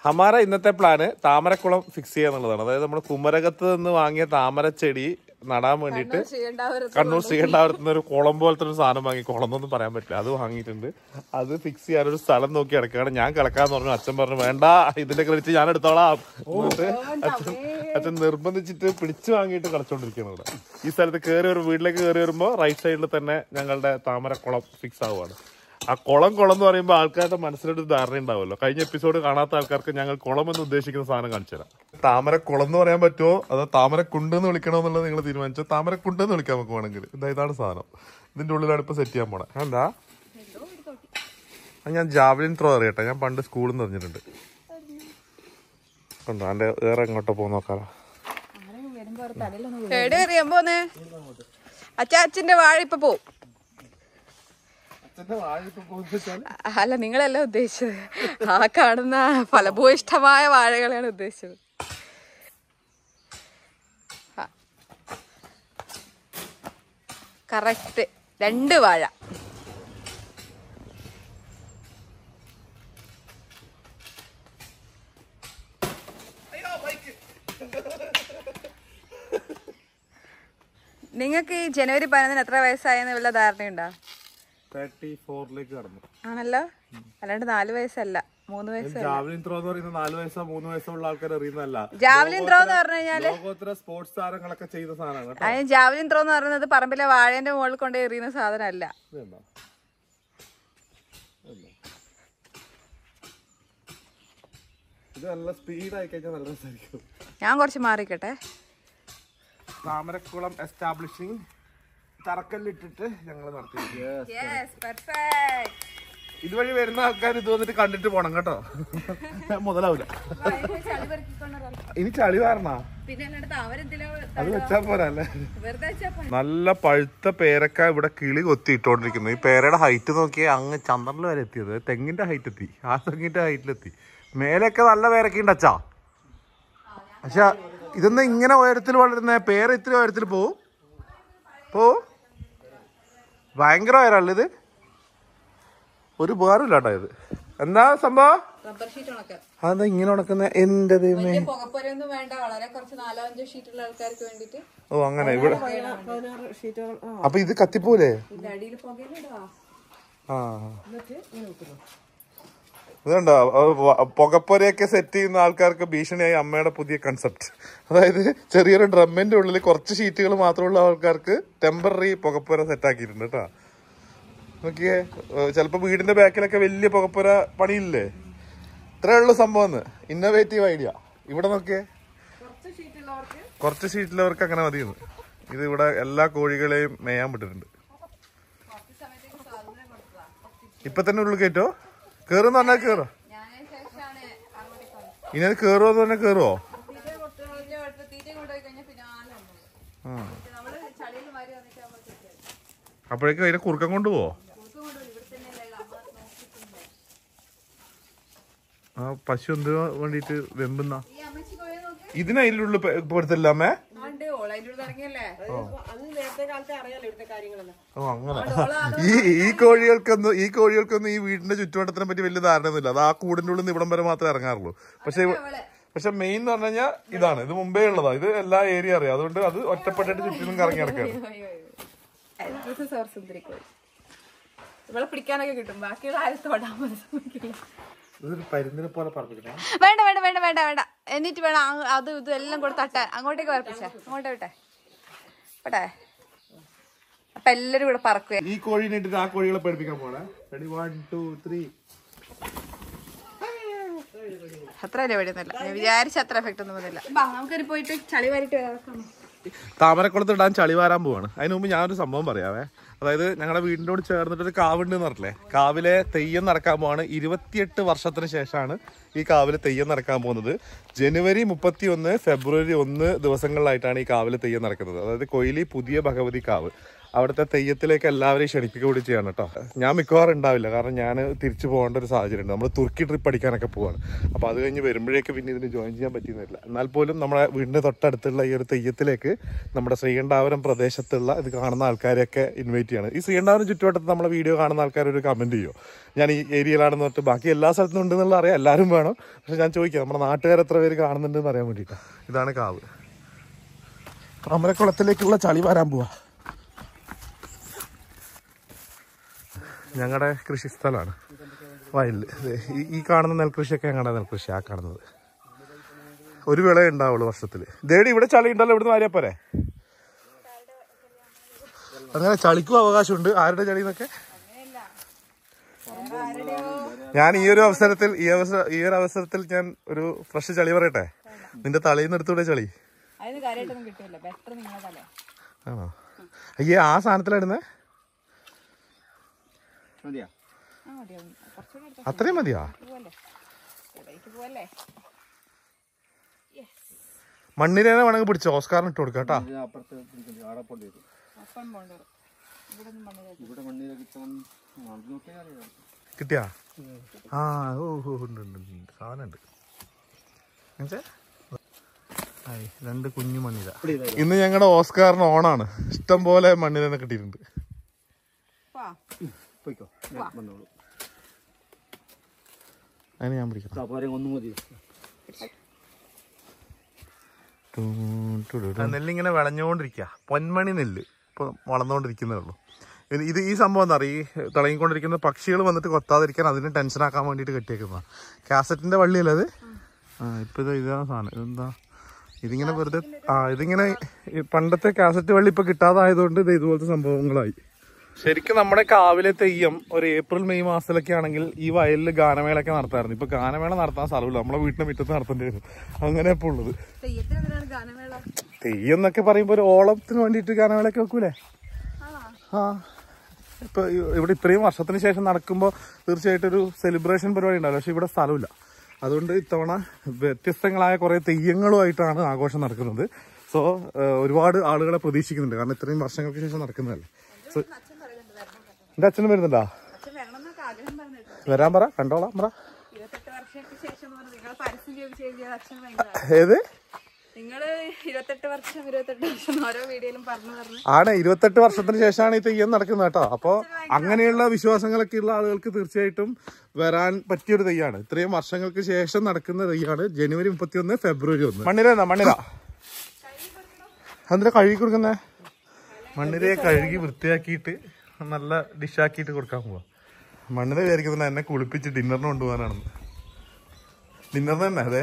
ഹമാര ഇന്നത്തെ plan Thamarakulam fix ചെയ്യാന്നുള്ളതാണ്. അതായത് നമ്മൾ കുമരകത്ത് നിന്ന് വാങ്ങിയ താമരച്ചെടി നടാൻ വേണ്ടിയിട്ട് കണ്ണൂർ ശ്രീകണ്ഠാപുരത്ത് നിന്ന് ഒരു കുളം പോലത്തെ ഒരു സാധനം വാങ്ങി, കുളം എന്നൊന്നും പറയാൻ പറ്റില്ല, അത് വാങ്ങിയിട്ടുണ്ട്. അത് ഫിക്സ് ചെയ്യാനൊരു സ്ഥലം നോക്കി കിടക്കുകയാണ്. ഞാൻ കിളക്കാന്ന് പറഞ്ഞു. അച്ഛൻ പറഞ്ഞു വേണ്ട, ഇതിന്റെ ക്രെഡിറ്റ് ഞാൻ എടുത്തോളാം. അച്ഛൻ നിർബന്ധിച്ചിട്ട് പിടിച്ചു വാങ്ങിയിട്ട് കളിച്ചോണ്ടിരിക്കുകയാണ് ഇവിടെ. ഈ സ്ഥലത്ത് കയറി ഒരു വീട്ടിലേക്ക് കയറി വരുമ്പോൾ റൈറ്റ് സൈഡിൽ തന്നെ ഞങ്ങളുടെ താമരക്കുളം ഫിക്സ് ആവുകയാണ്. ആ കുളം എന്ന് പറയുമ്പോൾ ആൾക്കാരുടെ മനസ്സിലൊരു ധാരണ ഉണ്ടാവുമല്ലോ. കഴിഞ്ഞ എപ്പിസോഡ് കാണാത്ത ആൾക്കാർക്ക് ഞങ്ങൾ കുളം എന്ന് ഉദ്ദേശിക്കുന്ന സാധനം കാണിച്ചു തരാം. താമരക്കുളം എന്ന് പറയാൻ പറ്റുമോ അതോ താമരക്കുണ്ട് എന്ന് വിളിക്കണോ എന്നുള്ളത് നിങ്ങൾ തീരുമാനിച്ചോ. താമരക്കുണ്ട് എന്ന് വിളിക്കാൻ നമുക്ക് വേണമെങ്കിൽ. ഇതാണ് സാധനം. ഇതിന്റെ ഉള്ളിലാണ് ഇപ്പൊ സെറ്റ് ചെയ്യാൻ പോണേ. എന്താ ഞാൻ ജാവലിൻ ത്രോ അറിയട്ടെ. ഞാൻ പണ്ട് സ്കൂളിൽ നിന്ന് എറിഞ്ഞിട്ടുണ്ട്. കണ്ടോ എന്റെ വേറെ എങ്ങോട്ടോ പോ നോക്കാലോ. അച്ഛന്റെ വാഴ ഇപ്പൊ പോവും. അല്ല, നിങ്ങളല്ല ഉദ്ദേശിച്ചത്. ആ കാണുന്ന ഫലഭൂയിഷ്ഠമായ വാഴകളെയാണ് ഉദ്ദേശിച്ചത്. കറക്റ്റ് 2 വാഴ. നിങ്ങൾക്ക് ഈ ജനുവരി 11 എത്ര വയസ്സായെന്ന് വല്ല ധാരണയുണ്ടോ? 34ലേക്ക് കടന്നു ആണല്ലോ. അല്ലാണ്ട് 4 വയസ്സല്ല, 3 വയസ്സ്. ജാവലിൻ ത്രോ എന്ന് പറയുന്നത് 4 വയസ്സോ 3 വയസ്സോ ഉള്ള ആൾക്കാർ അറിയുന്നതല്ല. ജാവലിൻ ത്രോ എന്ന് പറഞ്ഞു കഴിഞ്ഞാല് ലോകോത്തര സ്പോർട്സ് താരങ്ങളൊക്കെ ചെയ്യുന്ന സാധനമാണ്. അതിന് ജാവലിൻ ത്രോ എന്ന് പറയുന്നത് പറമ്പിലെ വാഴേന്റെ മുകളിൽ കൊണ്ട് എറിയുന്ന സാധനമല്ല. ഇത് നല്ല സ്പീഡായി കഴിഞ്ഞാൽ നല്ല രസമായിരിക്കും. ഞാൻ കുറച്ച് മാറിക്കട്ടെ. താമരക്കുളം എസ്റ്റാബ്ലിഷിംഗ് തറക്കല്ലിട്ടിട്ട് ഞങ്ങൾ നടത്തി. ഇതുവഴി വരുന്ന ആൾക്കാർ ഇത് വന്നിട്ട് കണ്ടിട്ട് പോണം കേട്ടോ. മുതലാവില്ല. ഇനി ചളി വാരണ അത് വെച്ചാ പോരല്ലേ. നല്ല പഴുത്ത പേരക്ക ഇവിടെ കിളി കൊത്തിയിട്ടോണ്ടിരിക്കുന്നു. ഈ പേരയുടെ ഹൈറ്റ് നോക്കിയാൽ അങ്ങ് ചന്ദ്രനിൽ വരെ എത്തിയത്. തെങ്ങിന്റെ ഹൈറ്റ് എത്തി. ആ തെങ്ങിന്റെ ഹൈറ്റിലെത്തി. മേലൊക്കെ നല്ല പേരക്ക ഉണ്ട് അച്ഛാ. പക്ഷെ ഇതൊന്നും ഇങ്ങനെ ഉയരത്തിൽ വളരുന്ന പേര ഇത്തിരി ഉയരത്തിൽ പോവും. ഭയങ്കര ഉയരല്ല ഇത്. ഒരു ഉപകാരമില്ല കേട്ടോ ഇത്. എന്താ സംഭവം? അതെന്താ ഇങ്ങനെ ഉണക്കുന്ന? എന്റെ ദൈവമേ. ഓ അങ്ങനെ ഇവിടെ. അപ്പൊ ഇത് കത്തിപ്പോലെ. ആ ഇതുണ്ടോ പുകപ്പൊരയൊക്കെ സെറ്റ് ചെയ്യുന്ന ആൾക്കാർക്ക് ഭീഷണിയായി അമ്മയുടെ പുതിയ കൺസെപ്റ്റ്. അതായത് ചെറിയൊരു ഡ്രമ്മിന്റെ ഉള്ളിൽ കുറച്ച് ഷീറ്റുകൾ മാത്രമുള്ള ആൾക്കാർക്ക് ടെമ്പററി പുകപ്പൊര സെറ്റ് ആക്കിയിട്ടുണ്ട് കേട്ടോ. നോക്കിയേ, ചിലപ്പോ വീടിന്റെ ബാക്കിലൊക്കെ വലിയ പുകപ്പൊര പണിയില്ലേ. ഇത്രയേ ഉള്ളൂ സംഭവം. Innovative idea. ഇവിടെ നോക്കിയേ, കുറച്ച് ഷീറ്റുള്ളവർക്ക് അങ്ങനെ മതിയെന്ന്. ഇത് ഇവിടെ എല്ലാ കോഴികളെയും മേയാൻ വിട്ടിട്ടുണ്ട്. ഇപ്പൊ തന്നെ ഉള്ളിൽ കയറ്റോ? കേറുന്ന് പറഞ്ഞാൽ കേറോ? ഇനി അത് കേറുവോന്ന് പറഞ്ഞാൽ കേറുവോ? അപ്പോഴേക്കും അതിനെ കുറുക്കം കൊണ്ടുപോവോ? ആ പശു എന്തിനു വേണ്ടിട്ട് വെമ്പുന്ന ഇതിനതിലുള്ളിൽ പെടുത്തില്ല അമ്മേ. ഓ അങ്ങനെ. ഈ കോഴികൾക്കൊന്നും ഈ വീടിന്റെ ചുറ്റുവട്ടത്തിനെ പറ്റി വലിയ ധാരണയൊന്നുമില്ല. അത് ആ കൂടിന്റെ ഉള്ളിൽ നിന്ന് ഇവിടം വരെ മാത്രമേ ഇറങ്ങാറുള്ളൂ. പക്ഷെ മെയിൻ എന്ന് പറഞ്ഞു കഴിഞ്ഞാൽ ഇതാണ്. ഇത് മുമ്പേ ഉള്ളതാ. ഇത് എല്ലാ ഏരിയ അറിയാം. അതുകൊണ്ട് അത് ഒറ്റപ്പെട്ടിട്ട് ചുറ്റിനും കറങ്ങി നടക്കുകയാണ്. പിടിക്കാനൊക്കെ കിട്ടും. ബാക്കിയുള്ള ആരും തൊടാൻ വേണ്ട വേണ്ട വേണ്ട വേണ്ട വേണ്ട. എന്നിട്ട് വേണം അത് ഇത് എല്ലാം കൂടെ തട്ടാൻ. അങ്ങോട്ടേക്ക് വരപ്പിച്ചേ. അങ്ങോട്ടേ വിട്ടെ വിട്ടെ. അപ്പൊ എല്ലാരും കൂടെ പറക്കുക. ഈ കോഴിനെ ഇട്ടിട്ട് ആ കോഴികളെ പഠിപ്പിക്കാൻ പോണേ. അത്ര പേടിയൊന്നുമില്ല. ഞാൻ വിചാരിച്ച അത്ര എഫക്ട് ഒന്നും വന്നില്ല. നമുക്കൊരു പോയിട്ട് ചളി വാരിട്ട് വരാം. താമരക്കുളത്ത് ഇടാൻ ചളി വാരാൻ പോവാണ്. അതിന് മുമ്പ് ഞാനൊരു സംഭവം പറയാവേ. അതായത് ഞങ്ങളുടെ വീടിനോട് ചേർന്നിട്ടൊരു കാവുണ്ട് എന്ന് പറഞ്ഞില്ലേ. കാവിലെ തെയ്യം നടക്കാൻ പോവാണ്. 28 വർഷത്തിന് ശേഷമാണ് ഈ കാവിലെ തെയ്യം നടക്കാൻ പോകുന്നത്. ജനുവരി 31, ഫെബ്രുവരി 1 ദിവസങ്ങളിലായിട്ടാണ് ഈ കാവിലെ തെയ്യം നടക്കുന്നത്. അതായത് കൊയിലി പുതിയ ഭഗവതി കാവ്. അവിടുത്തെ തെയ്യത്തിലേക്ക് എല്ലാവരെയും ക്ഷണിപ്പിക്കുക കൂടി ചെയ്യണം കേട്ടോ. ഞാൻ മിക്കവാറും ഉണ്ടാവില്ല, കാരണം ഞാൻ തിരിച്ചു പോകേണ്ട ഒരു സാഹചര്യം ഉണ്ട്. നമ്മൾ തുർക്കി ട്രിപ്പ് അടിക്കാനൊക്കെ പോവാണ്. അപ്പോൾ അത് കഴിഞ്ഞ് വരുമ്പോഴേക്ക് പിന്നെ ഇതിന് ജോയിൻ ചെയ്യാൻ പറ്റിയിരുന്നില്ല. എന്നാൽ പോലും നമ്മുടെ വീടിൻ്റെ തൊട്ടടുത്തുള്ള ഈ ഒരു തെയ്യത്തിലേക്ക് നമ്മുടെ ശ്രീകണ്ഠാപുരം പ്രദേശത്തുള്ള ഇത് കാണുന്ന ആൾക്കാരെയൊക്കെ ഇൻവൈറ്റ് ചെയ്യണം. ഈ ശ്രീകണ്ഠാപുരം ചുറ്റുവട്ടത്ത് നമ്മളെ വീഡിയോ കാണുന്ന ആൾക്കാർ ഒരു കമൻറ്റ് ചെയ്യും, ഞാൻ ഈ ഏരിയയിലാണെന്ന് പറഞ്ഞിട്ട്. ബാക്കി എല്ലാ സ്ഥലത്തും ഉണ്ടെന്നുള്ള അറിയാം, എല്ലാവരും വേണം. പക്ഷെ ഞാൻ ചോദിക്കാം നമ്മുടെ നാട്ടുകാർ എത്ര പേര് കാണുന്നുണ്ടെന്ന് അറിയാൻ വേണ്ടിയിട്ടാണ്. ഇതാണ് കാവ്. താമരക്കുളത്തിലേക്കുള്ള ചളി വരാൻ പോവാ. ഞങ്ങളുടെ കൃഷി സ്ഥലമാണ് വയലിൽ. ഈ കാണുന്ന നെൽകൃഷിയൊക്കെ ഞങ്ങളുടെ നെൽകൃഷി. ആ കാണുന്നത് ഒരു വിള ഉണ്ടാവുള്ളൂ വർഷത്തിൽ. ദേടി ഇവിടെ ചളി ഉണ്ടല്ലോ, ഇവിടുന്ന് വാരിയാ പോരെ. അങ്ങനെ ചളിക്കും അവകാശമുണ്ട്. ആരുടെ ചളി എന്നൊക്കെ ഞാൻ ഈ ഒരു അവസരത്തിൽ ഞാൻ ഒരു ഫ്രഷ് ചളി പറയട്ടെ. നിന്റെ തലയിൽ നിന്ന് എടുത്തൂടെ ചളി? ആണോ? അയ്യേ, ആ സാധനത്തിലായിരുന്നേ? അത്രയും മതിയാ? മണ്ണിരേനെ വേണമെങ്കിൽ പിടിച്ചോ, ഓസ്കാറിന് ഇട്ട് കൊടുക്കാം കേട്ടാ. കിട്ടിയാ? ആ, ഓ ഉണ്ട് സാധനം ഉണ്ട്. രണ്ട് കുഞ്ഞു മണ്ണിര. ഇന്ന് ഞങ്ങളുടെ ഓസ്കാറിന് ഓണാണ്. ഇഷ്ടം പോലെ മണ്ണിരനെ കിട്ടിയിട്ടുണ്ട്. അതിന് ഞാൻ പിടിക്കണം. നെല്ലിങ്ങനെ വിളഞ്ഞുകൊണ്ടിരിക്കുക. പൊന്മണി നെല്ല് ഇപ്പൊ വളർന്നുകൊണ്ടിരിക്കുന്നേ ഉള്ളൂ. ഇത് ഈ സംഭവം എന്താ പറയുക, ഈ തിളങ്ങിക്കൊണ്ടിരിക്കുന്ന പക്ഷികൾ വന്നിട്ട് കൊത്താതിരിക്കാൻ അതിന് ടെൻഷനാക്കാൻ വേണ്ടിയിട്ട് കെട്ടിയേക്കുന്ന കാസറ്റിന്റെ വള്ളിയല്ലേ അത്? ഇപ്പൊ ഇതാണ് സാധനം. ഇതെന്താ ഇതിങ്ങനെ വെറുതെ ഇതിങ്ങനെ പണ്ടത്തെ കാസറ്റ് വള്ളി ഇപ്പൊ കിട്ടാതായതുകൊണ്ട് ഇത് ഇതുപോലത്തെ സംഭവങ്ങളായി. ശരിക്കും നമ്മുടെ കാവിലെ തെയ്യം ഒരു ഏപ്രിൽ മെയ് മാസത്തിലൊക്കെ ആണെങ്കിൽ ഈ വയലിൽ ഗാനമേളൊക്കെ നടത്താറുണ്ട്. ഇപ്പൊ ഗാനമേള നടത്താൻ സ്ഥലമില്ല, നമ്മളെ വീട്ടിന്റെ മുറ്റത്ത് നടത്തേണ്ടി വരും. അങ്ങനെ ഇപ്പൊ ഉള്ളത്. തെയ്യം എന്നൊക്കെ പറയുമ്പോ ഒരു ഓളത്തിന് വേണ്ടിയിട്ട് ഗാനമേളൊക്കെ വെക്കൂലേ? ആ, ഇപ്പൊ ഇവിടെ ഇത്രയും വർഷത്തിന് ശേഷം നടക്കുമ്പോൾ തീർച്ചയായിട്ടും ഒരു സെലിബ്രേഷൻ പരിപാടി ഉണ്ടാവില്ല. പക്ഷെ ഇവിടെ സ്ഥലമില്ല. അതുകൊണ്ട് ഇത്തവണ വ്യത്യസ്തങ്ങളായ കുറെ തെയ്യങ്ങളുമായിട്ടാണ് ആഘോഷം നടക്കുന്നത്. സോ ഒരുപാട് ആളുകളെ പ്രതീക്ഷിക്കുന്നുണ്ട്, കാരണം ഇത്രയും വർഷങ്ങൾക്ക് ശേഷം നടക്കുന്നതല്ലേ. എന്റെ അച്ഛനും വരുന്നുണ്ടോ? വരാൻ പറ, കണ്ടോളാം പറ. ഏത് ആണ് 28 വർഷത്തിന് ശേഷമാണ് ഈ തെയ്യം നടക്കുന്നത് കേട്ടോ. അപ്പൊ അങ്ങനെയുള്ള വിശ്വാസങ്ങളൊക്കെ ഉള്ള ആളുകൾക്ക് തീർച്ചയായിട്ടും വരാൻ പറ്റിയൊരു തെയ്യാണ്. ഇത്രയും വർഷങ്ങൾക്ക് ശേഷം നടക്കുന്ന തെയ്യാണ്. ജനുവരി 31, ഫെബ്രുവരി 1. മണ്ണിര മണ്ണിര അതിനെ കഴുകി കൊടുക്കുന്നേ. മണ്ണിരയെ കഴുകി വൃത്തിയാക്കിയിട്ട് നല്ല ഡിഷാക്കിയിട്ട് കൊടുക്കാൻ പോവാ. മണ്ണിര വിചാരിക്കുന്നത് എന്നെ കുളിപ്പിച്ച് ഡിന്നറിന് കൊണ്ടുപോകാനാണെന്ന്. ഡിന്നറിന് തന്നെ. അതെ,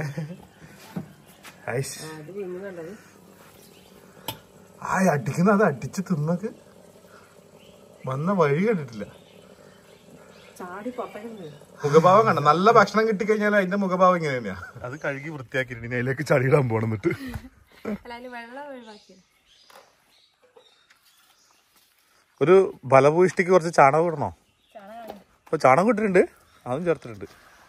അടിക്കുന്ന അത് അടിച്ച് തിന്നക്ക് വന്ന വഴി കണ്ടിട്ടില്ല. മുഖഭാവം കണ്ട. നല്ല ഭക്ഷണം കിട്ടിക്കഴിഞ്ഞാൽ അതിന്റെ മുഖഭാവം ഇങ്ങനെ തന്നെയാ. അത് കഴുകി വൃത്തിയാക്കിയിട്ട് അതിലേക്ക് ചളിയിടാൻ പോണം. എന്നിട്ട് ഒരു ബലഭൂയിഷ്ടിക്ക് കുറച്ച് ചാണകം ഇടണോ? അപ്പൊ ചാണകം ഇട്ടിട്ടുണ്ട്, അതും ചേർത്തിട്ടുണ്ട്.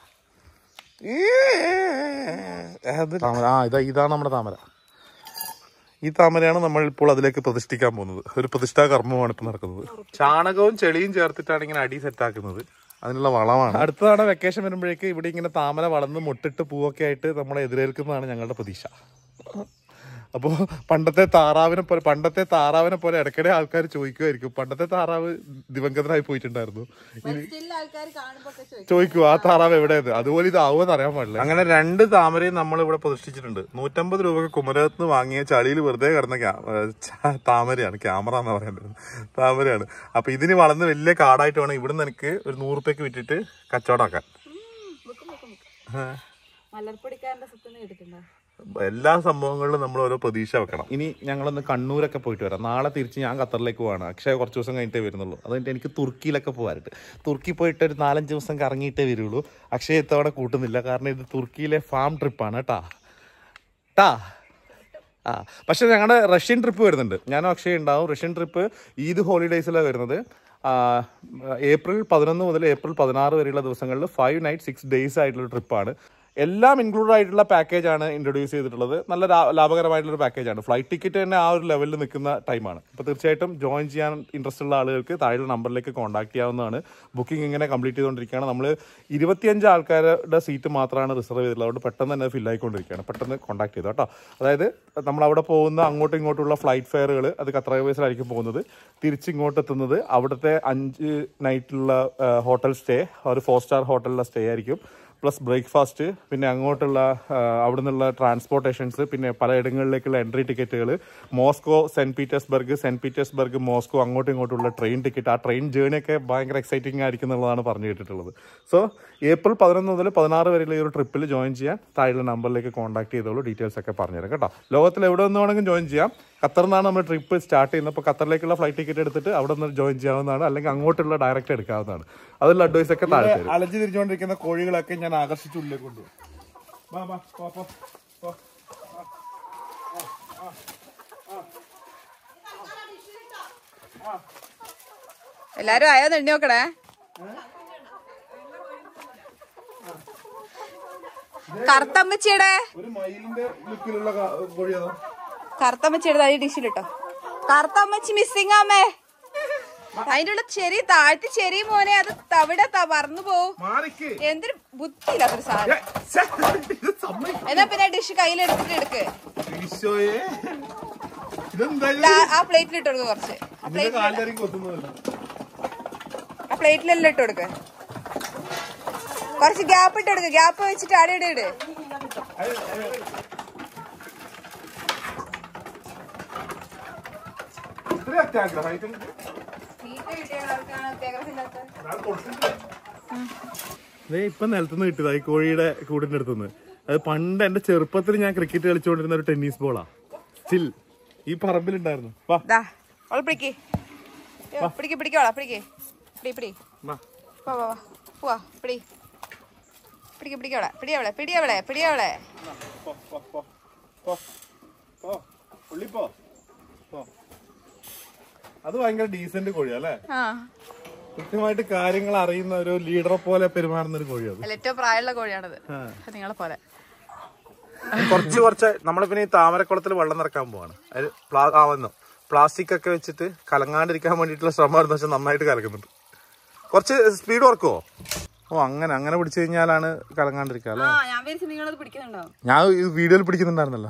ഇതാണ് നമ്മുടെ താമര. ഈ താമരയാണ് നമ്മൾ ഇപ്പോൾ അതിലേക്ക് പ്രതിഷ്ഠിക്കാൻ പോകുന്നത്. ഒരു പ്രതിഷ്ഠാ കർമ്മമാണ് ഇപ്പൊ നടക്കുന്നത്. ചാണകവും ചെളിയും ചേർത്തിട്ടാണ് ഇങ്ങനെ അടി സെറ്റാക്കുന്നത്. അതിനുള്ള വളമാണ്. അടുത്ത തവണ വെക്കേഷൻ വരുമ്പോഴേക്ക് ഇവിടെ ഇങ്ങനെ താമര വളർന്ന് മുട്ടിട്ട് പൂവൊക്കെ ആയിട്ട് നമ്മളെ എതിരേൽക്കുന്നതാണ് ഞങ്ങളുടെ പ്രതീക്ഷ. അപ്പോൾ പണ്ടത്തെ താറാവിനെ പോലെ ഇടയ്ക്കിടെ ആൾക്കാർ ചോദിക്കുമായിരിക്കും, പണ്ടത്തെ താറാവ് ദിവംഗതനായി പോയിട്ടുണ്ടായിരുന്നു, ചോദിക്കൂ ആ താറാവ് എവിടെയത്. അതുപോലെ ഇതാവുമെന്ന് അറിയാൻ പാടില്ല. അങ്ങനെ 2 താമരയും നമ്മൾ ഇവിടെ പ്രതിഷ്ഠിച്ചിട്ടുണ്ട്. 150 രൂപയ്ക്ക് കുമരകത്ത് നിന്ന് വാങ്ങിയ ചളിയിൽ വെറുതെ കിടന്ന താമരയാണ്. ക്യാമറ എന്നാ പറയേണ്ടത്, താമരയാണ്. അപ്പൊ ഇതിന് വളർന്ന് വലിയ കാടായിട്ട് വേണം ഇവിടുന്ന് എനിക്ക് ഒരു 100 രൂപയ്ക്ക് വിറ്റിട്ട് കച്ചവടമാക്കാൻ. എല്ലാ സംഭവങ്ങളിലും നമ്മൾ ഓരോ പ്രതീക്ഷ വെക്കണം. ഇനി ഞങ്ങളൊന്ന് കണ്ണൂരൊക്കെ പോയിട്ട് വരാം. നാളെ തിരിച്ച് ഞാൻ ഖത്തറിലേക്ക് പോവാണ്. അക്ഷയ കുറച്ച് ദിവസം കഴിഞ്ഞിട്ടേ വരുന്നുള്ളൂ. അതുകൊണ്ട് എനിക്ക് തുർക്കിയിലൊക്കെ പോകാറുണ്ട്. തുർക്കി പോയിട്ട് ഒരു 4-5 ദിവസം കറങ്ങിയിട്ടേ വരുള്ളൂ. അക്ഷയ ഇത്തവണ കൂട്ടുന്നില്ല, കാരണം ഇത് തുർക്കിയിലെ ഫാം ട്രിപ്പാണ് കേട്ടാ. പക്ഷെ ഞങ്ങളുടെ റഷ്യൻ ട്രിപ്പ് വരുന്നുണ്ട്. ഞാനും അക്ഷയ ഉണ്ടാവും. റഷ്യൻ ട്രിപ്പ് ഈദ് ഹോളിഡേയ്സിലാണ് വരുന്നത്. ഏപ്രിൽ 11 മുതൽ ഏപ്രിൽ 16 വരെയുള്ള ദിവസങ്ങളിൽ 5 nights 6 days ആയിട്ടുള്ള ട്രിപ്പാണ്. എല്ലാം ഇൻക്ലൂഡ് ആയിട്ടുള്ള പാക്കേജാണ് ഇൻട്രൊഡ്യൂസ് ചെയ്തിട്ടുള്ളത്. നല്ല ലാഭകരമായിട്ടുള്ള പാക്കേജാണ്. ഫ്ലൈറ്റ് ടിക്കറ്റ് തന്നെ ആ ഒരു ലെവലിൽ നിൽക്കുന്ന ടൈമാണ്. അപ്പോൾ തീർച്ചയായിട്ടും ജോയിൻ ചെയ്യാൻ ഇൻട്രസ്റ്റ് ഉള്ള ആളുകൾക്ക് താഴെ നമ്പറിലേക്ക് കോൺടാക്ട് ചെയ്യാവുന്നതാണ്. ബുക്കിംഗ് ഇങ്ങനെ കംപ്ലീറ്റ് ചെയ്തുകൊണ്ടിരിക്കുകയാണ്. നമ്മൾ 25 ആൾക്കാരുടെ സീറ്റ് മാത്രമാണ് റിസർവ് ചെയ്തിട്ടുള്ളത്. അതുകൊണ്ട് പെട്ടെന്ന് തന്നെ ഫിൽ ആയിക്കൊണ്ടിരിക്കുകയാണ്. പെട്ടെന്ന് കോൺടാക്ട് ചെയ്തു കേട്ടോ. അതായത് നമ്മളവിടെ പോകുന്ന അങ്ങോട്ടും ഇങ്ങോട്ടുള്ള ഫ്ലൈറ്റ് ഫെയറുകൾ അത് ഖത്തർ എയർവേസിലായിരിക്കും പോകുന്നത്. തിരിച്ചിങ്ങോട്ട് എത്തുന്നത് അവിടുത്തെ 5 നൈറ്റുള്ള ഹോട്ടൽ സ്റ്റേ, ഒരു 4 സ്റ്റാർ ഹോട്ടലിലെ സ്റ്റേ ആയിരിക്കും. പ്ലസ് ബ്രേക്ക്ഫാസ്റ്റ്, പിന്നെ അങ്ങോട്ടുള്ള അവിടെ നിന്നുള്ള ട്രാൻസ്പോർട്ടേഷൻസ്, പിന്നെ പലയിടങ്ങളിലേക്കുള്ള എൻട്രി ടിക്കറ്റുകൾ, മോസ്കോ സെൻറ്റ് പീറ്റേഴ്സ്ബർഗ് മോസ്കോ അങ്ങോട്ടും ഇങ്ങോട്ടുള്ള ട്രെയിൻ ടിക്കറ്റ്. ആ ട്രെയിൻ ജേണിയൊക്കെ ഭയങ്കര എക്സൈറ്റിംഗ് ആയിരിക്കും എന്നുള്ളതാണ് പറഞ്ഞു കേട്ടിട്ടുള്ളത്. സോ ഏപ്രിൽ 11 മുതൽ 16 വരെയുള്ള ഈ ഒരു ട്രിപ്പിൽ ജോയിൻ ചെയ്യാൻ താഴെയുള്ള നമ്പറിലേക്ക് കോൺടാക്ട് ചെയ്തോളൂ. ഡീറ്റെയിൽസ് ഒക്കെ പറഞ്ഞുതരാം കേട്ടോ. ലോകത്തിൽ എവിടെ നിന്ന് വേണമെങ്കിലും ജോയിൻ ചെയ്യാം. ഖത്തറിൽ നിന്നാണ് നമ്മൾ ട്രിപ്പ് സ്റ്റാർട്ട് ചെയ്യുന്നത്. അപ്പോൾ ഖത്തറിലേക്കുള്ള ഫ്ലൈറ്റ് ടിക്കറ്റ് എടുത്തിട്ട് അവിടെ നിന്ന് ജോയിൻ ചെയ്യാവുന്നതാണ്, അല്ലെങ്കിൽ അങ്ങോട്ടുള്ള ഡയറക്റ്റ് എടുക്കാവുന്നതാണ്. അതിലുള്ള അഡ്വൈസ് ഒക്കെ താഴെ തരും. അലഞ്ഞു തിരിച്ചുകൊണ്ടിരിക്കുന്ന കോഴികളൊക്കെ ഞാൻ ആകർഷിച്ച് ഉള്ളിലേക്ക് കൊണ്ടുപോകും. എല്ലാരും ആയോ എണ്ണി നോക്കണേ. കറുത്തമ്മച്ചിയുടെ കറുത്തമ്മച്ചിയുടെ ഈ ഡിഷിലിട്ടോ. കറുത്തമ്മച്ചി മിസ്സിങ് ആമേ. അതിന്റെ ഉള്ള ചെറിയ താഴ്ത്തി ചെറിയ മോനെ, അത് തവിടെ പറന്നു പോവും. എന്തൊരു ബുദ്ധിയില്ലാത്തൊരു സാധനം. എന്നാ പിന്നെ ഡിഷ് കയ്യിലെടുത്തിട്ട് എടുക്ക്. ആ പ്ലേറ്റിലിട്ട് കൊടുക്ക്. കുറച്ച് ആ പ്ലേറ്റിലെല്ലാം ഇട്ട് കൊടുക്ക്. കുറച്ച് ഗ്യാപ്പ് ഇട്ട് കൊടുക്ക്. ഗ്യാപ്പ് വെച്ചിട്ട് ആടെ ഇട്. ഇപ്പൊ നിലത്തുനിന്ന് കിട്ടിയതാ ഈ കോഴിയുടെ കൂടിന്റെ അടുത്തുനിന്ന്. അത് പണ്ട് എന്റെ ചെറുപ്പത്തിൽ ഞാൻ ക്രിക്കറ്റ് കളിച്ചുകൊണ്ടിരുന്ന ഒരു ടെന്നീസ് ബോളാ. സ്റ്റിൽ ഈ പറമ്പിലുണ്ടായിരുന്നു. അത് ഭയങ്കര ഡീസന്റ് കോഴിയാ അല്ലേ? കൃത്യമായിട്ട് കാര്യങ്ങൾ അറിയുന്ന ഒരു ലീഡറെ പോലെ പെരുമാറുന്ന ഒരു കോഴിയാണ്. ഏറ്റവും പ്രായമുള്ള കോഴിയാണത് നിങ്ങളെ പോലെ. കുറച്ച് നമ്മള് പിന്നെ ഈ താമരക്കുളത്തിൽ വെള്ളം നിറക്കാൻ പോവാണ്. അത് പ്ലാസ്റ്റിക് ഒക്കെ വെച്ചിട്ട് കലങ്ങാണ്ടിരിക്കാൻ വേണ്ടിയിട്ടുള്ള ശ്രമമായിരുന്നു. പക്ഷെ നന്നായിട്ട് കലക്കുന്നുണ്ട്. കുറച്ച് സ്പീഡ് കുറക്കുവോ? ഓ അങ്ങനെ പിടിച്ചു കഴിഞ്ഞാലാണ് കലങ്ങാണ്ടിരിക്കുക അല്ലേ? ഞാൻ ഈ വീഡിയോയിൽ പിടിക്കുന്നുണ്ടായിരുന്നല്ലോ.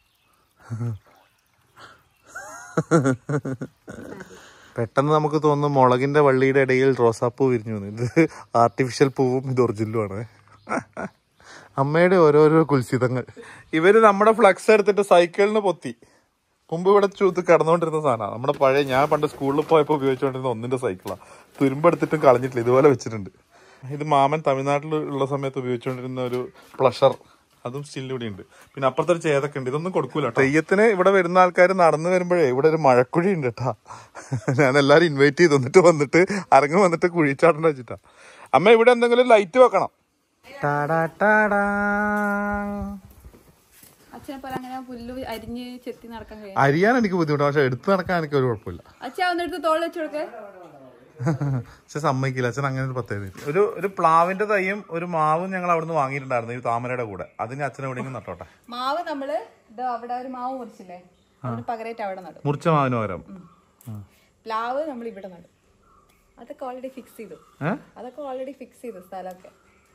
പെട്ടെന്ന് നമുക്ക് തോന്നുന്നു മുളകിന്റെ വള്ളിയുടെ ഇടയിൽ റോസാപ്പൂ വിരിഞ്ഞു. ഇത് ആർട്ടിഫിഷ്യൽ പൂവും ഇത് ഒറിജിനലുമാണ്. അമ്മയുടെ ഓരോരോ കുൽസിതങ്ങൾ. ഇവര് നമ്മുടെ ഫ്ലക്സ് എടുത്തിട്ട് സൈക്കിളിന് പൊത്തി. മുമ്പ് ഇവിടെ ചൂത്ത് കിടന്നുകൊണ്ടിരുന്ന സാധനമാണ്. നമ്മുടെ പഴയ ഞാൻ പണ്ട് സ്കൂളിൽ പോയപ്പോൾ ഉപയോഗിച്ചുകൊണ്ടിരുന്ന ഒന്നിന്റെ സൈക്കിളാണ്. തുരുമ്പെടുത്തിട്ടും കളഞ്ഞിട്ടില്ല, ഇതുപോലെ വെച്ചിട്ടുണ്ട്. ഇത് മാമൻ തമിഴ്നാട്ടിൽ ഉള്ള സമയത്ത് ഉപയോഗിച്ചുകൊണ്ടിരുന്ന ഒരു പ്ലഷർ, അതും സ്റ്റിൽ ഇവിടെ ഉണ്ട്. പിന്നെ അപ്പുറത്തൊരു ചേതൊക്കെ ഉണ്ട്. ഇതൊന്നും കൊടുക്കൂല. തെയ്യത്തിന് ഇവിടെ വരുന്ന ആൾക്കാർ നടന്നു വരുമ്പോഴേ ഇവിടെ ഒരു മഴക്കുഴി ഉണ്ട് കേട്ടാ. ഞാൻ എല്ലാരും ഇൻവൈറ്റ് ചെയ്ത് വന്നിട്ട് അരങ്ങ് വന്നിട്ട് കുഴിച്ചാടേണ്ട വെച്ചിട്ടാ. അമ്മ ഇവിടെ എന്തെങ്കിലും ലൈറ്റ് വെക്കണം. അരിയാൻ എനിക്ക് ബുദ്ധിമുട്ടാണ്, പക്ഷെ എടുത്ത് നടക്കാൻ എനിക്ക് ഒരു കുഴപ്പമില്ല. പക്ഷെ സമ്മതിക്കില്ല അച്ഛൻ. അങ്ങനെ ഒരു പ്രത്യേകത. ഒരു പ്ലാവിന്റെ തൈയും ഒരു മാവും ഞങ്ങൾ അവിടുന്ന് വാങ്ങിയിട്ടുണ്ടായിരുന്നു ഈ താമരയുടെ കൂടെ. അതിന് അച്ഛൻ എവിടെയെങ്കിലും നട്ടോട്ടെ. മാവ് നമ്മള് അവിടെ ഒരു മാവ് മുറിച്ചില്ലേ, പകരമായിട്ട് അവിടെ നടും. മുറിച്ച മാവിന് പകരം പ്ലാവ് നമ്മൾ ഇവിടെ നടും. അതൊക്കെ ഓൾറെഡി ഫിക്സ് ചെയ്തു സ്ഥലമൊക്കെ.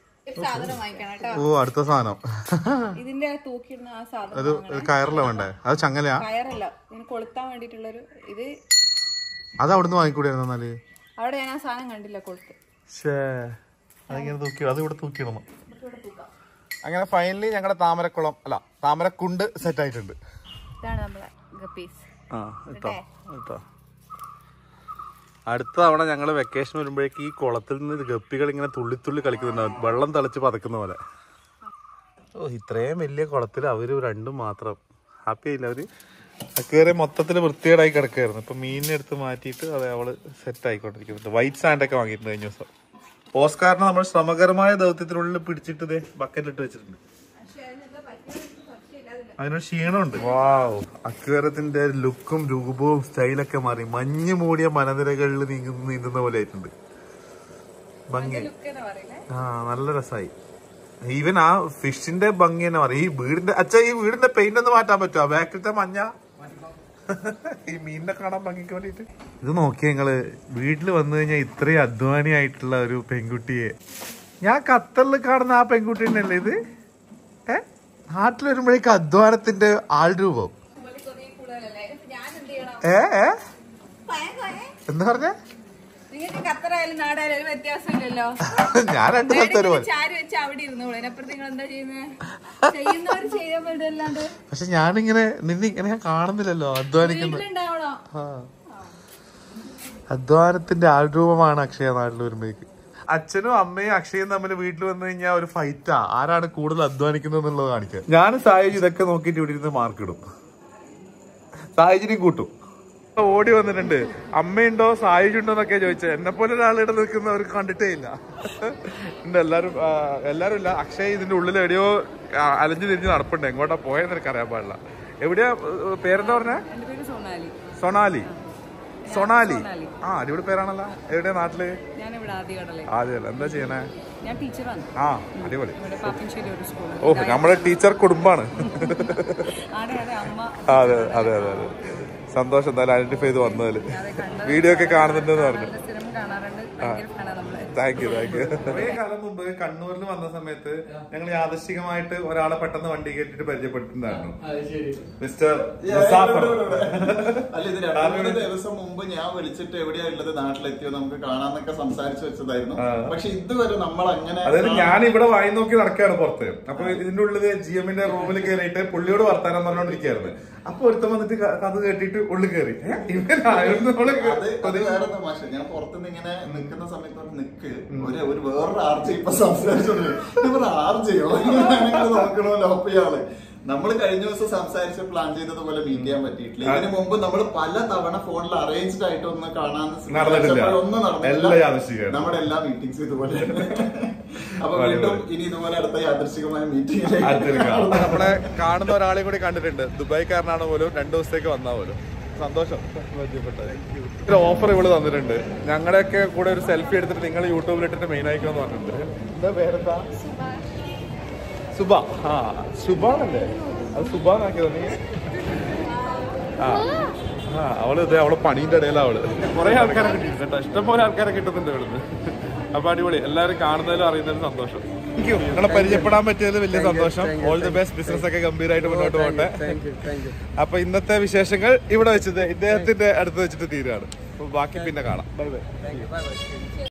ഓ അടുത്ത സാധനം ഇതിന്റെ തൂക്കിയിടുന്ന ആ സാധനം. അത് കയറല്ല വേണ്ടേ? അത് ചങ്ങലയാ? കയറല്ല, ഇതിന് കൊളുത്താൻ വേണ്ടിട്ടുള്ളൊരു ഇത്. അത് അവിടുന്ന് വാങ്ങിക്കൂടായിരുന്നു എന്നാല്? അവിടെ ഞാൻ ആ സാധനം കണ്ടില്ല കൊളുത്ത്. അതിങ്ങനെ തൂക്കി, അത് ഇവിടെ തൂക്കിയിടണം. അങ്ങനെ ഫൈനലി ഞങ്ങളുടെ താമരക്കുണ്ട് സെറ്റ് ആയിട്ടുണ്ട്. ഇതാണ് നമ്മളെ ഗപ്പീസ്. അടുത്ത തവണ ഞങ്ങള് വെക്കേഷൻ വരുമ്പോഴേക്ക് ഈ കുളത്തിൽ നിന്ന് ഗപ്പികൾ ഇങ്ങനെ തുള്ളി കളിക്കുന്നുണ്ടാവും, വെള്ളം തളിച്ച് പതക്കുന്ന പോലെ. ഓ ഇത്രയും വലിയ കുളത്തിൽ അവര് രണ്ടും മാത്രം ഹാപ്പി ആയില്ല. അവര് അക്കേറെ മൊത്തത്തിൽ വൃത്തികേടായി കിടക്കായിരുന്നു. ഇപ്പൊ മീനിനെ എടുത്ത് മാറ്റിയിട്ട് അത് അവള് സെറ്റ് ആയിക്കൊണ്ടിരിക്കുന്നുണ്ട്. വൈറ്റ് സാൻഡ് ഒക്കെ വാങ്ങിയിട്ടുണ്ട് കഴിഞ്ഞ ദിവസം. ഓസ്കാറിനെ നമ്മൾ ശ്രമകരമായ ദൗത്യത്തിനുള്ളിൽ പിടിച്ചിട്ട് ഇതേ ബക്കറ്റിലിട്ട് വെച്ചിട്ടുണ്ട്. അതിനൊരു ക്ഷീണമുണ്ട്. വാവ്, അക്വേറിയത്തിന്റെ ലുക്കും രൂപവും സ്റ്റൈലൊക്കെ മാറി. മഞ്ഞ് മൂടിയ മലനിരകളിൽ നീന്തുന്ന പോലെ ആയിട്ടുണ്ട്. ഭംഗി. നല്ല രസമായി. ഈവൻ ആ ഫിഷിന്റെ ഭംഗി തന്നെ പറയും. ഈ വീടിന്റെ ഈ വീടിന്റെ പെയിന്റ് ഒന്ന് മാറ്റാൻ പറ്റുമോ? ബാക്കിലത്തെ മഞ്ഞ ഈ മീനിനെ കാണാൻ ഭംഗിക്ക് വേണ്ടിട്ട്. ഇത് നോക്കിയ നിങ്ങള് വീട്ടിൽ വന്നു കഴിഞ്ഞാൽ ഇത്രയും അധ്വാനിയായിട്ടുള്ള ഒരു പെൺകുട്ടിയെ ഞാൻ ഖത്തറിൽ കാണുന്ന ആ പെൺകുട്ടി തന്നെയല്ലേ ഇത്? നാട്ടിൽ വരുമ്പോഴേക്ക് അധ്വാനത്തിന്റെ ആൾരൂപം. എന്താ പറഞ്ഞ? ഞാൻ രണ്ടു സ്ഥലത്ത് പക്ഷെ ഞാനിങ്ങനെ നിന്നെ ഞാൻ കാണുന്നില്ലല്ലോ അധ്വാനിക്കുന്ന. അധ്വാനത്തിന്റെ ആൾരൂപമാണ് അക്ഷയ നാട്ടിൽ വരുമ്പോഴേക്ക്. അച്ഛനും അമ്മയും അക്ഷയും തമ്മിൽ വീട്ടിൽ വന്നു കഴിഞ്ഞാൽ ഒരു ഫൈറ്റാ, ആരാണ് കൂടുതൽ അധ്വാനിക്കുന്നത് എന്നുള്ളത് കാണിക്കുക. ഞാൻ സായിജ് ഇതൊക്കെ നോക്കിയിട്ട് ഇവിടെ ഇരുന്ന് മാർക്ക് ഇടും, സായിജിനെയും കൂട്ടും. ഓടി വന്നിട്ടുണ്ട്, അമ്മയുണ്ടോ സായിജുണ്ടോ എന്നൊക്കെ ചോദിച്ചത്. എന്നെ പോലെ ഒരാളിവിടെ നിൽക്കുന്നവർ കണ്ടിട്ടേ ഇല്ല. എല്ലാരും ഇല്ല. അക്ഷയ് ഇതിന്റെ ഉള്ളിൽ എവിടെയോ അലഞ്ഞു തിരിഞ്ഞ് നടപ്പുണ്ട്. എങ്ങോട്ടാ പോയെന്ന് എനിക്ക് അറിയാൻ പാടില്ല. എവിടെയാ പേരെന്താ പറഞ്ഞ? സൊണാലി. സൊണാലി ആ അടിപൊളി പേരാണല്ലോ. എവിടെയാ നാട്ടില്? ആദ്യമല്ല. എന്താ ചെയ്യണേ? ആ അടിപൊളി. ഓ നമ്മുടെ ടീച്ചർ കുടുംബാണ്. അതെ അതെ അതെ അതെ. സന്തോഷം എന്തായാലും ഐഡന്റിഫൈ ചെയ്ത് വന്നതില്. വീഡിയോ ഒക്കെ കാണുന്നുണ്ടെന്ന് പറഞ്ഞു. Thank you thank you. കുറേ കാലം മുമ്പ് കണ്ണൂരിൽ വന്ന സമയത്ത് ഞങ്ങൾ യാദൃശ്ചികമായിട്ട് ഒരാളെ പെട്ടെന്ന് വണ്ടി കയറ്റിട്ട് പരിചയപ്പെട്ടിട്ടുണ്ടായിരുന്നു. മിസ്റ്റർ അല്ല, ഇത് 2-3 ദിവസം മുമ്പ് ഞാൻ വിളിച്ചിട്ട് എവിടെയാ ഉള്ളത്, നാട്ടിലെത്തിയോ നമുക്ക് കാണാന്നൊക്കെ സംസാരിച്ചു വെച്ചതായിരുന്നു. പക്ഷെ ഇതുവരെ നമ്മൾ അങ്ങനെ, അതായത് ഞാൻ ഇവിടെ വായി നോക്കി നടക്കുകയാണ് പുറത്ത്. അപ്പൊ ഇതിന്റെ ഉള്ളില് GM-ന്റെ റൂമിൽ കയറിയിട്ട് പുള്ളിയോട് വർത്താനം പറഞ്ഞോണ്ടിരിക്കുകയായിരുന്നു. അപ്പൊ ഒരുത്തം വന്നിട്ട് കഥ കേട്ടിട്ട് ഉള്ളിൽ കയറി. അത് വേറെ തമാശ. ഞാൻ പുറത്തുനിന്ന് ഇങ്ങനെ നിൽക്കുന്ന സമയത്ത് നിക്ക് ഒരു വേറൊരു ആർജി ഇപ്പൊ സംസാരിച്ചോണ്ട് ആർജയോ നോക്കണമല്ലോ. അപ്പൊ ഇയാള് നമ്മൾ കഴിഞ്ഞ ദിവസം സംസാരിച്ച് പ്ലാൻ ചെയ്തതുപോലെ മീറ്റ് ചെയ്യാൻ പറ്റിയിട്ടില്ല. ഇതിനു മുമ്പ് നമ്മൾ പല തവണ ഫോണിൽ അറേഞ്ച്ഡ് ആയിട്ട് ഒന്ന് കാണാൻ ഒന്നും നടന്നില്ല. നമ്മുടെ എല്ലാ മീറ്റിംഗ്സും ഇതുപോലെ. അപ്പൊ വീണ്ടും ഇനി ഇതുപോലെ അടുത്ത യാദൃശ്ചികമായ മീറ്റിംഗ് നമ്മളെ കാണുന്ന ഒരാളെയും കൂടി കണ്ടിട്ടുണ്ട്. ദുബായ്ക്കാരനാണ് പോലും. 2 ദിവസത്തേക്ക് വന്നാൽ പോലും. സന്തോഷം. ഒരു ഓഫർ ഇവള് തന്നിട്ടുണ്ട്. ഞങ്ങളുടെയൊക്കെ കൂടെ ഒരു സെൽഫി എടുത്തിട്ട് നിങ്ങൾ യൂട്യൂബിൽ ഇട്ടിട്ട് മെയിൻ ആയിക്കോന്ന് പറഞ്ഞിട്ടുണ്ട്. എന്താ പേരെന്താ? സുബ. ആ സുബാണല്ലേ? അത് സുബാനാക്കിയത് നീ? ആ അവള് ഇതേ അവളെ പണീന്റെ ഇടയിലാണ് അവള്. കുറെ ആൾക്കാരെ കിട്ടിയിട്ടുണ്ട് കേട്ടോ, ഇഷ്ടംപോലെ ആൾക്കാരെ കിട്ടുന്നുണ്ട് ഇവിടുന്ന്. അപ്പൊ അടിപൊളി. എല്ലാവരും കാണുന്നതിലും അറിയുന്നതിലും സന്തോഷം. Thank you. നിങ്ങളെ പരിചയപ്പെടാൻ പറ്റിയതിൽ വലിയ സന്തോഷം. All the best. ബിസിനസ് ഒക്കെ ഗംഭീരമായിട്ട് മുന്നോട്ട് പോകട്ടെ. അപ്പൊ ഇന്നത്തെ വിശേഷങ്ങൾ ഇവിടെ വെച്ചത് ഇദ്ദേഹത്തിന്റെ അടുത്ത് വെച്ചിട്ട് തീരുകയാണ്. ബാക്കി പിന്നെ കാണാം. Bye by.